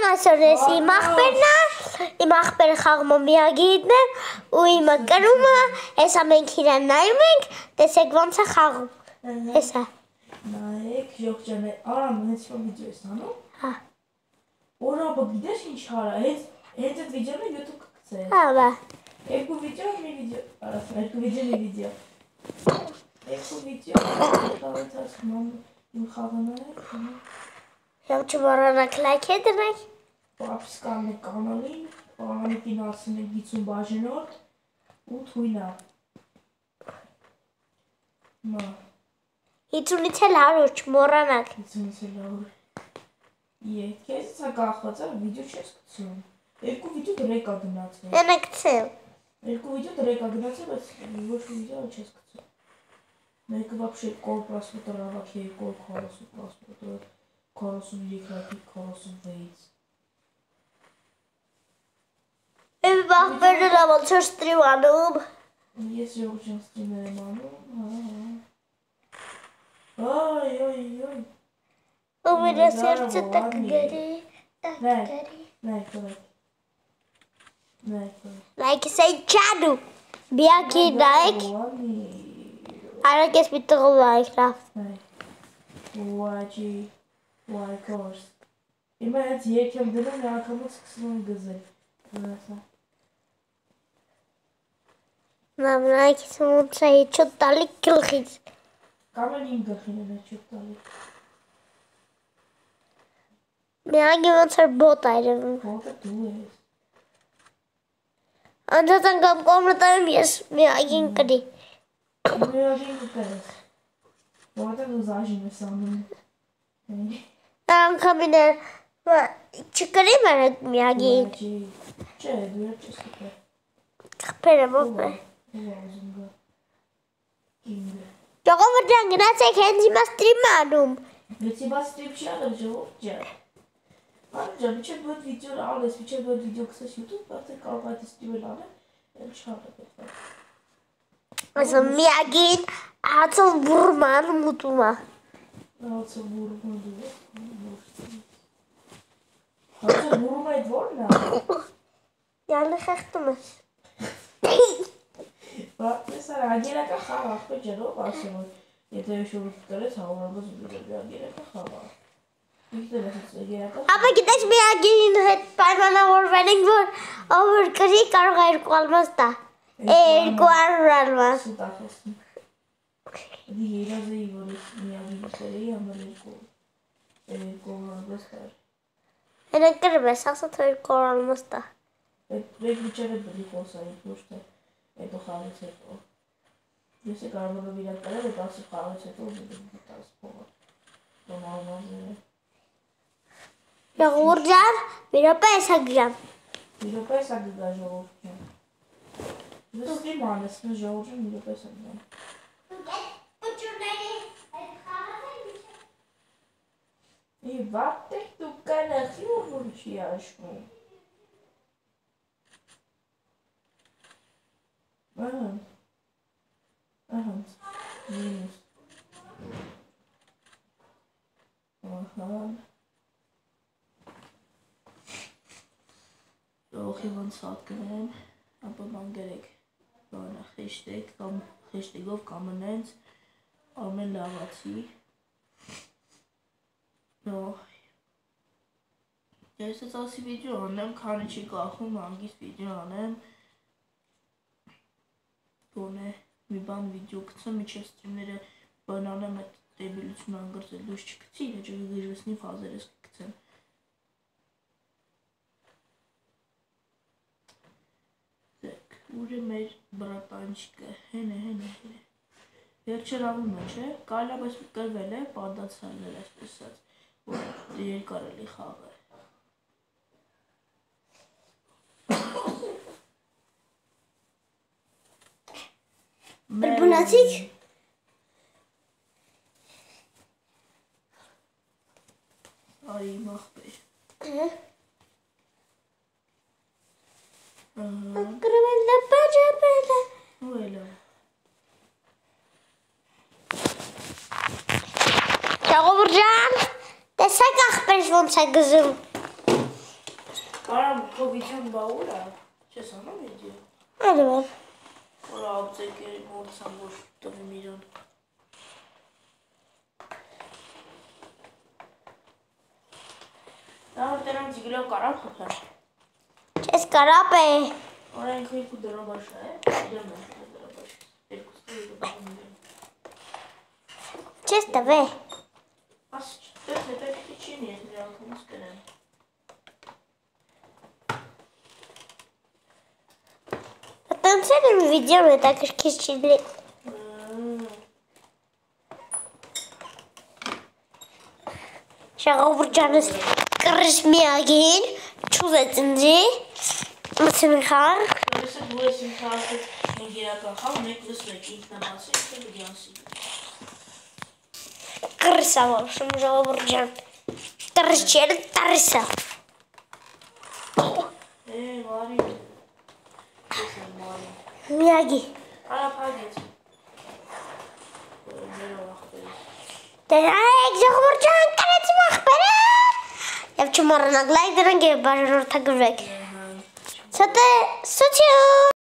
Ջան, այսօր ես իմ աղբերն է, իմ աղբերը խաղում է միագիտնը ու իմը կրումը, հեսա մենք իրան նայում ենք, տեսեք ոնց է խաղում, հեսա։ Նայեք, յոքջան է, արամ, հենց որ վիդեո ես անում։ Հա։ Օրապը գիտես ինչ հարա, հենց այդ վիդեոն է YouTube կգցես։ Հա, բա։ Երկու վիդեո, մի վիդեո, արասն, երկու վիդեո, մի վիդեո։ Երկու վիդեո, խաղացածքում իմ խաղանը է։ Եվ չմոռանաք լայք է դրեք։ Պապս կանն է կանալին, պարանիկին ասին է 50 բաժենորդ ու թույնա։ Մա։ 50-ից էլ 100 չմոռանաք։ 50-ից էլ 100։ Քեզից է կախված, վիդեո չես գցում։ Երկու վիդեո դրեք ա գնացել։ Ենա գցեմ։ Երկու վիդեո դրեք ա գնացել, բայց ոչ վիդեո չես գցում։ Մեկը вообще կոլ просмотр ավակ է, կոլ 40 просмотр, 43 լայքի, 46։ Իմ աղբերն է ոնց որ ստրիմ անում։ Ես ժողջան ստրիմեր եմ անում, Ой. У меня сердце так горит, так горит. Like say channel. Bianchi like. I don't guess we don't like that. Why course. Ima het yekem dedim ya kamus kısmını güzel. Нам нравится лучше и что-то ликрухить. Каменинга хинена чутали. Мяги вот работает. Вот это дует. Анда там комната есть мяги кади. Мяги кади. Вот это зажиме самым. Там камина. Чикари мара мяги. Че, дует чисто. Перебок. Joko verdang gimana kenzi mas streamanum. Gimana mas stream siapa jawabnya? Aja bicara buat video alles, bicara buat video ke YouTube, berarti kalau ada streamer ada, yang siapa betul? Also miagin, atau burman mutuma. Atau burman dulu. Atau burman itu mana? Yani xəxtimiz. Bak mesela gene kahve vakti canım basıyor. Yeter şu rüzgarı savurmamız biliyor. Gene kahve. Ama gideş miagin het paymana overrunning var. Overkari kargayır kalmaz da. Kuarralmaz. Diğer azı var. Miagin seri ama kuarralmaz da. Ne kadar saksı toy kuarralmaz da. Belki bir çare bir olsaydı işte. Это хавать это. Если карма выбирать тогда, то все хавать это уже будет так спорт. То нормально. Я урджан, миропеса грам. Миропеса грам жовтня. Вы снимали с жовтня миропеса грам. И вот ты только на хирургию чьяшку. Minus. Ook iemand zat kunnen op een bank dan hashtag of comment om een lavatie. No. Deze is als video aan kan ik je gewoon mangis video aan Տոնե մի բան վիդեո գցեմ, միջև ստրիմները բանանեմ այդ տեբիլություն անգրծել դուշ չգցի, իհեջը գժվեսնի ֆազերես կգցեմ։ Դեք, ուր է մեր բրատանչիկը, հեն է։ Վերջերավում է, չէ, կայլա բայց կրվել է, պանդացրել էր այսպես սած, որ երկարելի խաղ է։ Բրբունացիք։ Այ մախբեր։ Կրվել է բաջապելը։ Ու էլա։ Ժողովուրդ ջան, տեսեք աղբերս ոնց է գզում։ Կարամ քո վիդեոն բա ուր է։ Չես անում վիդեո։ Անում եմ։ Որ ապցեկերի մորցան որ տվեմ իրան։ Դա դրանց գլո կարամ խփել։ Չես կարապ է։ Օրենք երկու դրոբաշ է, իրան է դրոբաշ։ Երկուսը դրոբաշ։ Չես տվե։ Աս դեպի քիչին ես իրան կոմս կրեմ։ Տանցել եմ վիդեոն հետաքրքիր չի լի։ Ժողովուրդ ջանս կռış միագին, չուզեց ինձի, մցին խաղ։ Լսեք, որ ես ինքը ասեց մենք իրական խաղ, մեկ լսեք ինքնաբացի, ինքը բգյանսի։ Կռış ավարշում ժողովուրդ ջան։ Կռış չեր, տարիսա։ Վարի։ Ես եմ վարի։ Միագի։ Արա պագեց։ Ներով աղբերս։ Դերայեք ժողովուրդ ջան, կրեց մաղբերը։ Եվ չմոռանաք լայք դրենք և բաժանորդագրվեք։ Սոտե, սոցիո։